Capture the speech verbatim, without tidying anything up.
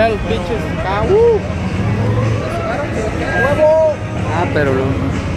ver a los pinches acá, uh. ¡Huevo! Ah, pero no.